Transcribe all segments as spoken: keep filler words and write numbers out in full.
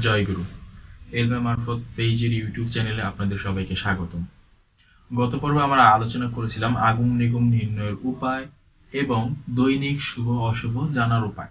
জয়গুরু এলবে মারফত পেজের ইউটিউব চ্যানেলে আপনাদের সবাইকে স্বাগতম। গত পর্বে আমরা আলোচনা করেছিলাম আগুন নিগম নির্ণয়ের উপায় এবং দৈনিক শুভ অশুভ জানার উপায়।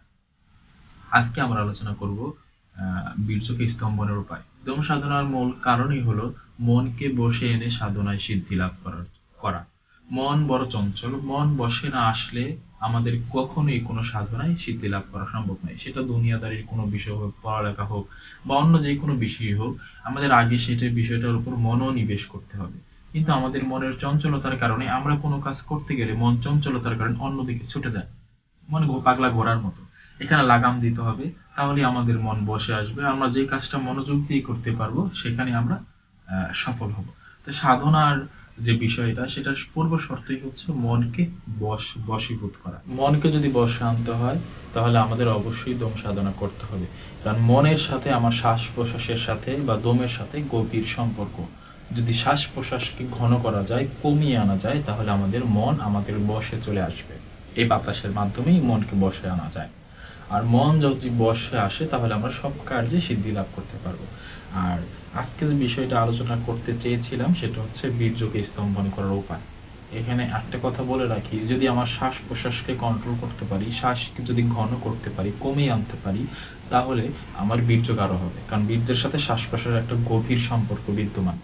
আজকে আমরা আলোচনা করব আহ বীর্যকে স্তম্ভনের উপায়। দম সাধনার মূল কারণই হলো মনকে বসে এনে সাধনায় সিদ্ধি লাভ করার করা মন বড় চঞ্চল, মন বসে না আসলে আমাদের কখনোই কোনো সাধনায় সিদ্ধি লাভ করা সম্ভব নয়। সেটা দুনিয়াদারির কোনো বিষয় হোক, পড়ালেখা হোক বা অন্য যে কোনো বিষয় হোক, আমাদের আগে সেটার বিষয়টার উপর মনোনিবেশ করতে হবে। কিন্তু আমাদের মনের চঞ্চলতার কারণে আমরা কোনো কাজ করতে গেলে মন চঞ্চলতার কারণে অন্যদিকে ছুটে যায়, মনে পাগলা ঘোড়ার মতো। এখানে লাগাম দিতে হবে, তাহলে আমাদের মন বসে আসবে, আমরা যে কাজটা মনোযোগ দিয়ে করতে পারবো সেখানে আমরা আহ সফল হব। তো সাধনার যে বিষয়টা, সেটার পূর্ব শর্তই হচ্ছে মনকে বশ বশীভূত করা। মনকে যদি বশে আনতে হয় তাহলে আমাদের অবশ্যই দম সাধনা করতে হবে, কারণ মনের সাথে আমার শ্বাস প্রশ্বাসের সাথে বা দমের সাথে গভীর সম্পর্ক। যদি শ্বাস প্রশ্বাসকে ঘন করা যায়, কমিয়ে আনা যায়, তাহলে আমাদের মন আমাদের বশে চলে আসবে। এই বাতাসের মাধ্যমেই মনকে বশে আনা যায়। আর মন যদি বশে আসে তাহলে আমরা সব কার্যে সিদ্ধি লাভ করতে পারবো। আর আজকে যে বিষয়টা আলোচনা করতে চেয়েছিলাম সেটা হচ্ছে বীর্যকে স্তম্ভন করার উপায়। এখানে একটা কথা বলে রাখি, যদি আমার শ্বাস প্রশ্বাসকে কন্ট্রোল করতে পারি, শ্বাসকে যদি ঘন করতে পারি, কমিয়ে আনতে পারি, তাহলে আমার বীর্য গাঢ় হবে, কারণ বীর্যের সাথে শ্বাস প্রশ্বাসের একটা গভীর সম্পর্ক বিদ্যমান।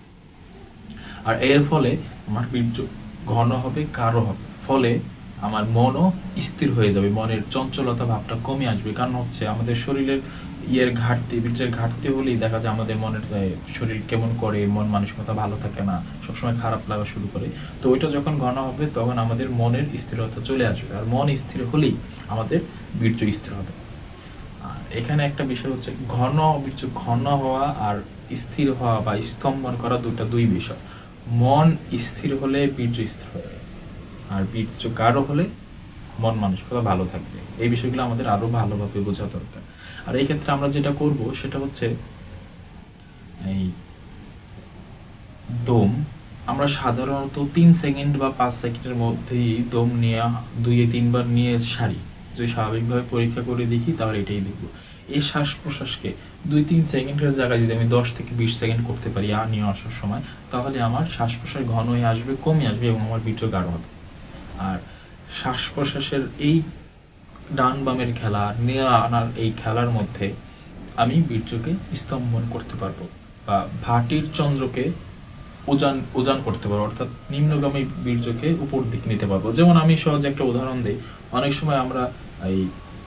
আর এর ফলে আমার বীর্য ঘন হবে, গাঢ় হবে, ফলে আমার মনও স্থির হয়ে যাবে, মনের চঞ্চলতা ভাবটা কমে আসবে। কারণ হচ্ছে আমাদের শরীরের ইয়ের ঘাটতি, বীর্যের ঘাটতি হলেই দেখা যায় আমাদের মনের শরীর কেমন করে, মন মানসিকতা ভালো থাকে না, সবসময় খারাপ লাগা শুরু করে। তো ওইটা যখন ঘন হবে তখন আমাদের মনের স্থিরতা চলে আসবে, আর মন স্থির হলেই আমাদের বীর্য স্থির হবে। আর এখানে একটা বিষয় হচ্ছে ঘন বীর্য ঘন হওয়া আর স্থির হওয়া বা স্তম্ভন করা দুটা দুই বিষয়। মন স্থির হলে বীর্য স্থির হবে, আর বীর্য গাঢ় হলে মন মানসিকতা ভালো থাকবে। এই বিষয়গুলো আমাদের আরো ভালোভাবে বোঝা দরকার। আর এই ক্ষেত্রে আমরা যেটা করব সেটা হচ্ছে এই দম আমরা সাধারণত তিন সেকেন্ড বা পাঁচ সেকেন্ডের মধ্যেই দম নিয়ে দুই তিনবার নিয়ে সারি। যদি স্বাভাবিকভাবে পরীক্ষা করে দেখি তাহলে এটাই দেখবো। এই শ্বাস প্রশ্বাসকে দুই তিন সেকেন্ডের জায়গায় যদি আমি দশ থেকে বিশ সেকেন্ড করতে পারি আ নিয়ে আসার সময়, তাহলে আমার শ্বাস প্রশ্বাস ঘন হয়ে আসবে, কমে আসবে এবং আমার বীর্য গাঢ় হবে। আর শ্বাস প্রশ্বাসের এই ডান বামের খেলা, নিয়ে আনার এই খেলার মধ্যে আমি বীর্যকে স্তম্ভন করতে পারবো বা ভাটির চন্দ্রকে উজান উজান করতে পারবো, অর্থাৎ নিম্নগামী বীর্যকে উপর দিকে নিতে পারবো। যেমন আমি সহজে একটা উদাহরণ দিই, অনেক সময় আমরা এই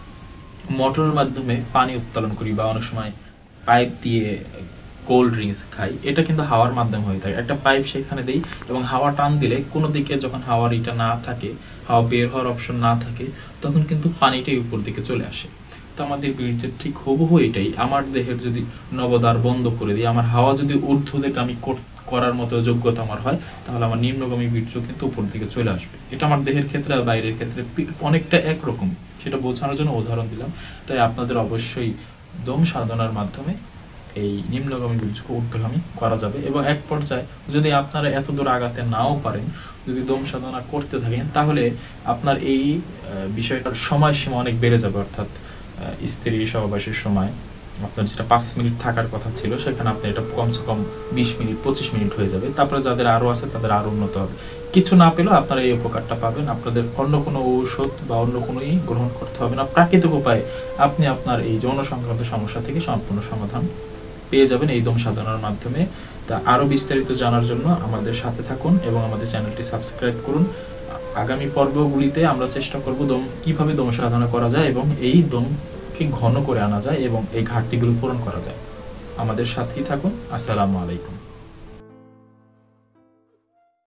মোটরের মাধ্যমে পানি উত্তোলন করি বা অনেক সময় পাইপ দিয়ে কোল্ড ড্রিঙ্কস খাই, এটা কিন্তু হাওয়ার মাধ্যমে হয়ে থাকে। একটা পাইপ সেখানে দেই এবং হাওয়া টান দিলে কোনো দিকে যখন হাওয়ার এটা না থাকে, হাওয়া বের হওয়ার অপশন না থাকে, তখন কিন্তু পানিটাই উপর দিকে চলে আসে। তো আমাদের বীর্যের ঠিক হুবহু এটাই, আমার দেহের যদি নবদ্বার বন্ধ করে দিই, আমার হাওয়া যদি ঊর্ধ্বদিগামী করার মতো যোগ্যতা আমার হয়, তাহলে আমার নিম্নগামী বীর্য কিন্তু উপর দিকে চলে আসবে। এটা আমার দেহের ক্ষেত্রে আর বাইরের ক্ষেত্রে অনেকটা একরকম, সেটা বোঝানোর জন্য উদাহরণ দিলাম। তাই আপনাদের অবশ্যই দম সাধনার মাধ্যমে এই নিম্নগামী বীর্যকে ঊর্ধ্বগামী করা যাবে। এবং এক পর্যায়ে যদি আপনারা এত দূর আগাতে নাও পারেন, যদি দম সাধনা করতে থাকেন, তাহলে আপনার এই বিষয়টার সময়সীমা অনেক বেড়ে যাবে। অর্থাৎ স্ত্রী সহবাসের সময় আপনার যেটা পাঁচ মিনিট থাকার কথা ছিল, সেখানে আপনি এটা কমসে কম বিশ মিনিট পঁচিশ মিনিট হয়ে যাবে। তারপরে যাদের আরো আছে তাদের আরো উন্নত হবে। কিছু না পেলেও আপনারা এই উপকারটা পাবেন। আপনাদের অন্য কোনো ঔষধ বা অন্য কোনো ই গ্রহণ করতে হবে না। প্রাকৃতিক উপায়ে আপনি আপনার এই যৌন সংক্রান্ত সমস্যা থেকে সম্পূর্ণ সমাধান পেয়ে যাবেন এই দম সাধনার মাধ্যমে। তা আরো বিস্তারিত জানার জন্য আমাদের সাথে থাকুন এবং আমাদের চ্যানেলটি সাবস্ক্রাইব করুন। আগামী পর্বগুলিতে আমরা চেষ্টা করব দম কিভাবে দম সাধনা করা যায় এবং এই দমকে ঘন করে আনা যায় এবং এই ঘাটতিগুলো পূরণ করা যায়। আমাদের সাথেই থাকুন। আসসালামু আলাইকুম।